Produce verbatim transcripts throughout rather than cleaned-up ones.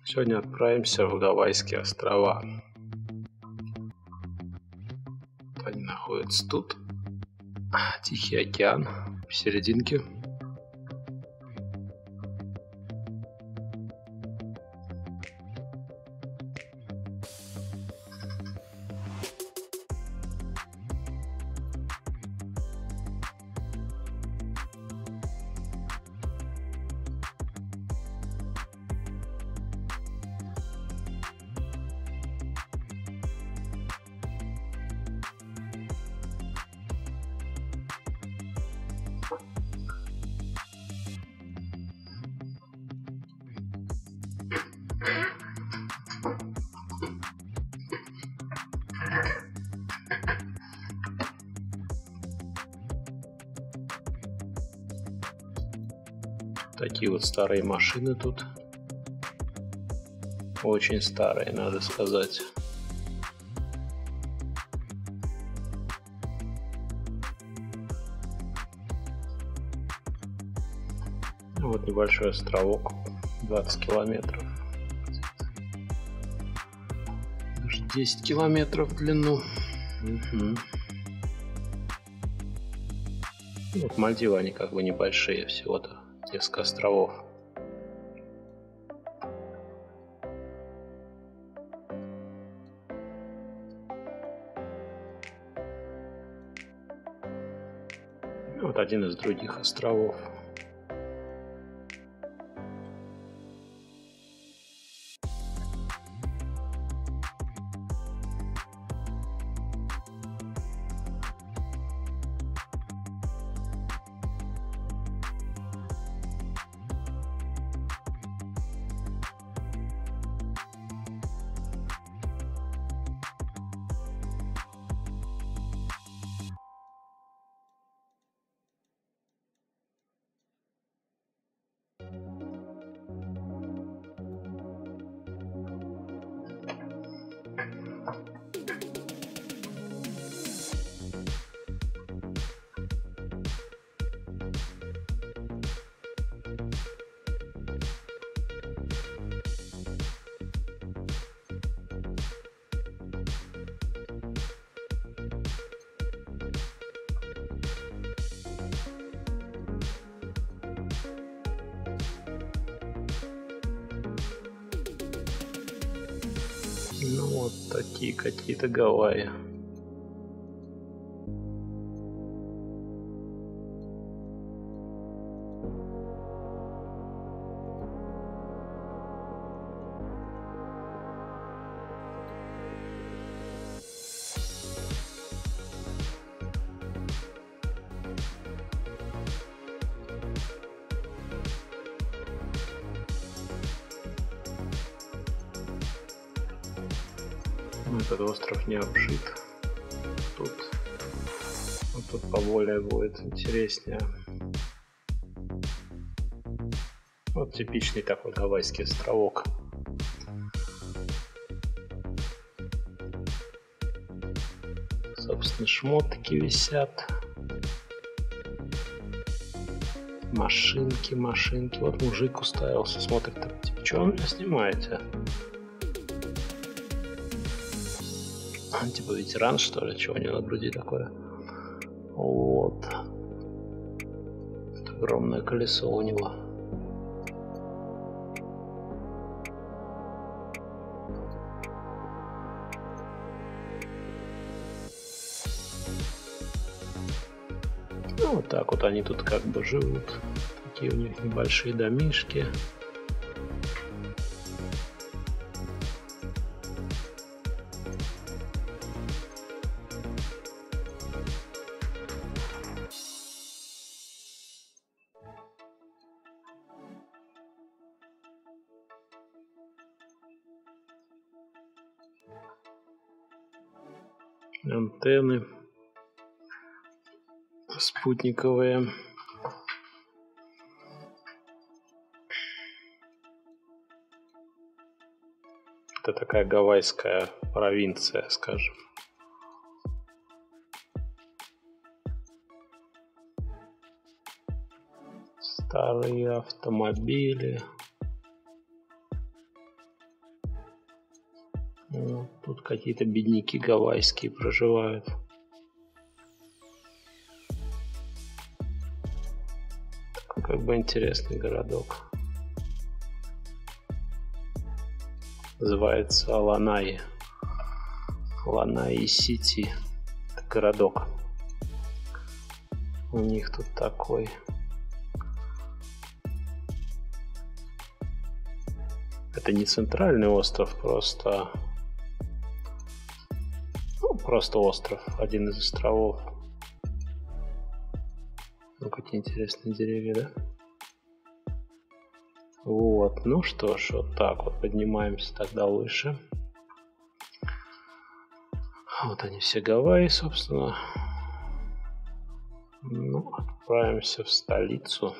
Сегодня отправимся в Гавайские острова. Они находятся тут. Тихий океан в серединке. Такие вот старые машины тут. Очень старые, надо сказать. Вот небольшой островок, двадцать километров. Даже десять километров в длину. Угу. Вот Мальдивы, они как бы небольшие, всего-то несколько островов. Вот один из других островов. Ну вот такие какие-то Гавайи. Этот остров не обшит. Тут, вот тут поболее будет интереснее. Вот типичный такой гавайский островок. Собственно, шмотки висят. Машинки, машинки. Вот мужик уставился, смотрит, так, типа, что вы меня снимаете? Типа ветеран, что ли? Чего у него на груди такое? Вот. Это огромное колесо у него. Ну, вот так вот они тут как бы живут. Такие у них небольшие домишки. Антенны спутниковые. Это такая гавайская провинция, скажем. Старые автомобили. Вот, тут какие-то бедняки гавайские проживают. Такой как бы интересный городок. Называется Ланай. Ланай-Сити. Это городок. У них тут такой. Это не центральный остров, просто... Ну, просто остров. Один из островов. Ну, какие интересные деревья, да? Вот. Ну что ж, вот так вот поднимаемся тогда выше. Вот они все Гавайи, собственно. Ну, отправимся в столицу.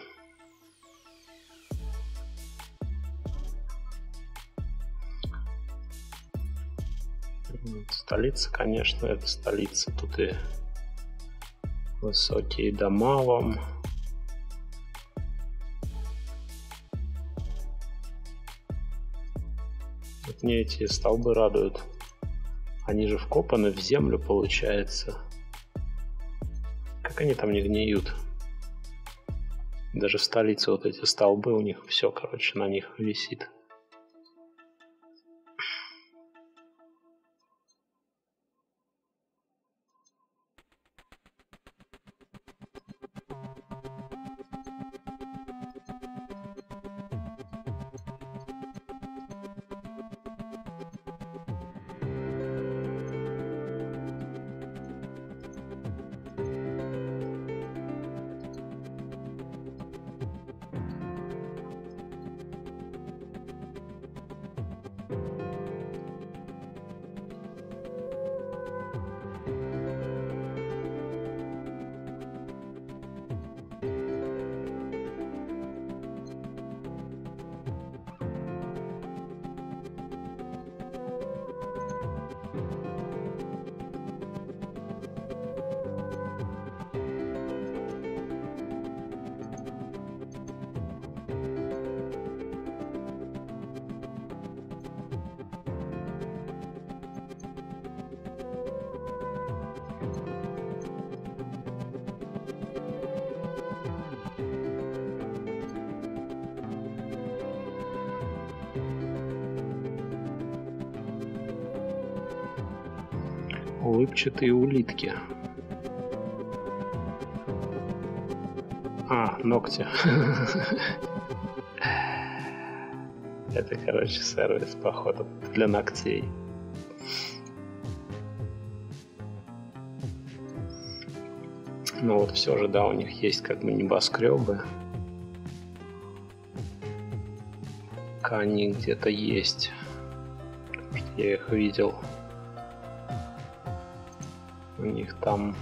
Столица, конечно, это столица. Тут и высокие дома вам. Вот мне эти столбы радуют. Они же вкопаны в землю, получается. Как они там не гниют? Даже в столице вот эти столбы, у них все, короче, на них висит. Улыбчатые улитки. А, ногти. Это, короче, сервис, походу, для ногтей. Ну вот все же, да, у них есть как бы небоскребы. Они где-то есть. Потому что я их видел. У них там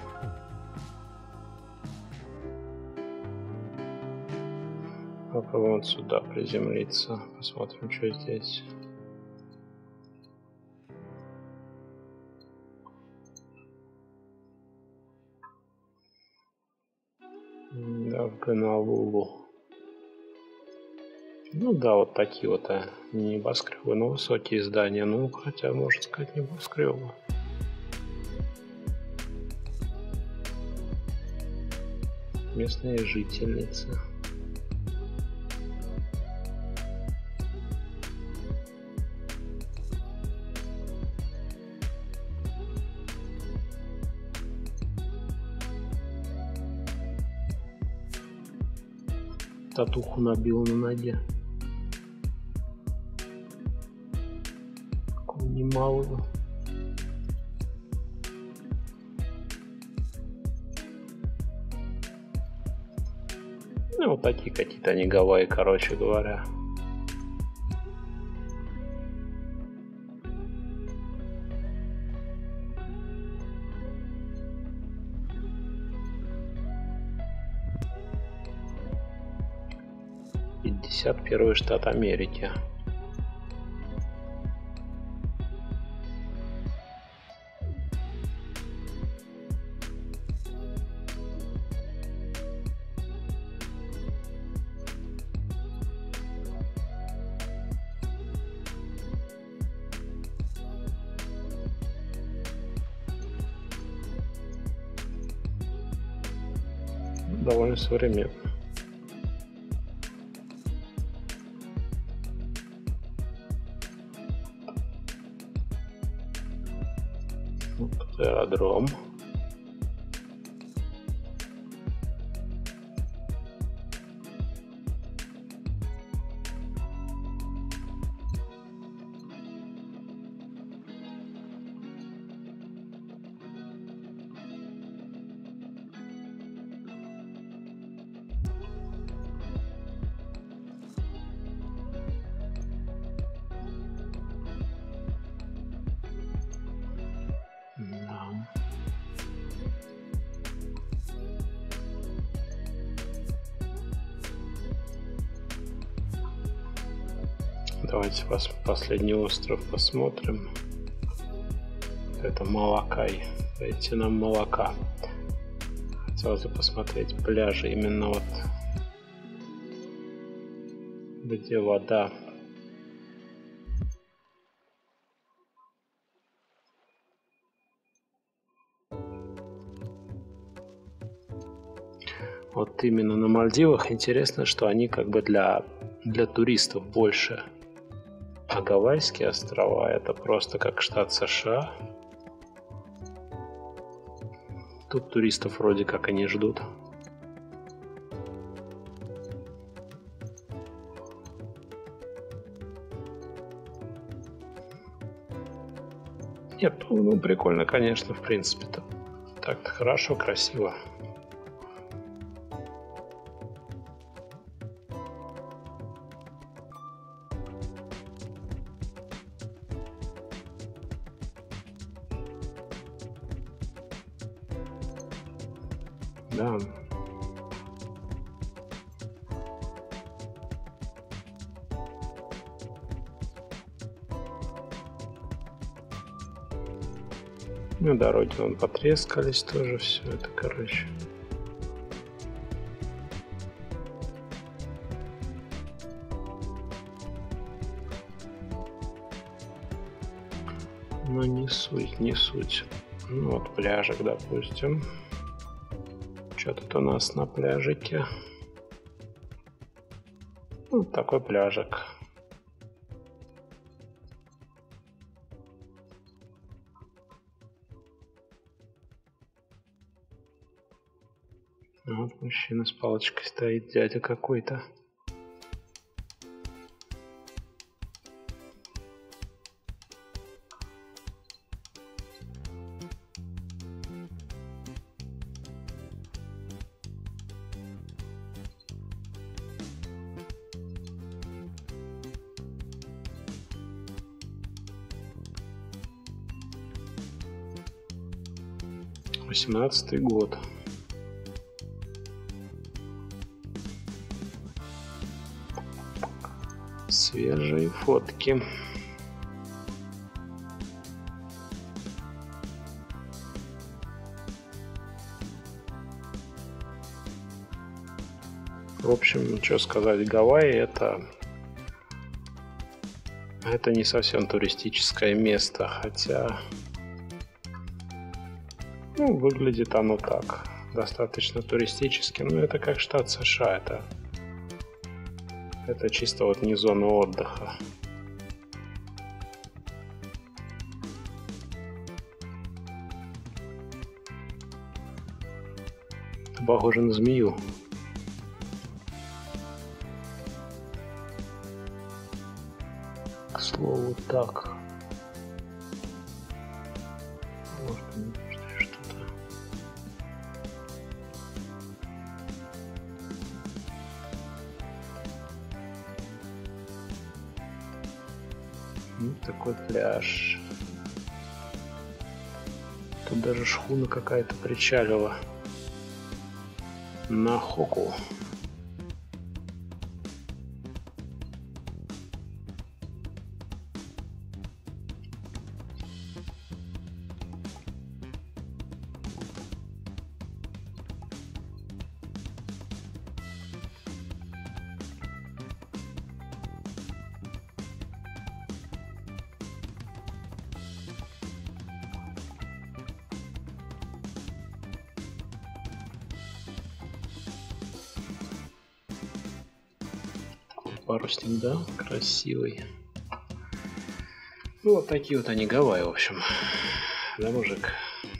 попробуем вот сюда приземлиться. Посмотрим, что здесь. Да, в Гонолулу. Ну да, вот такие вот а, не небоскребы, но высокие здания. Ну, хотя, можно сказать, небоскребы. Местные жительницы. Татуху набила на ноге. Какую немалую. Ну, вот такие какие-то они Гавайи, короче говоря. пятьдесят первый штат Америки. довольно современно. Вот тут аэродром. Давайте вас последний остров посмотрим. Это Малакай. Дайте нам молока. Хотелось бы посмотреть пляжи именно вот где вода. Вот именно на Мальдивах интересно, что они как бы для, для туристов больше. А Гавайские острова — это просто как штат США. Тут туристов вроде как и не ждут. Нет, ну прикольно, конечно, в принципе-то. Так-то хорошо, красиво. Да. Ну, дороги вон потрескались тоже, все это, короче. Но не суть, не суть. Ну, вот пляжик, допустим. Что тут у нас на пляжике? Вот такой пляжик. Вот мужчина с палочкой стоит, дядя какой-то. Восемнадцатый год. Свежие фотки. В общем, что сказать, Гавайи — это это не совсем туристическое место, хотя ну, выглядит оно так, достаточно туристически, но это как штат США, это это чисто вот не зона отдыха. Это похоже на змею. К слову, так. Может, что-то. Вот такой пляж. Тут даже шхуна какая-то причалила на Хоку. парусник, да, красивый. Ну, вот такие вот они Гавайи, в общем. Да, мужик?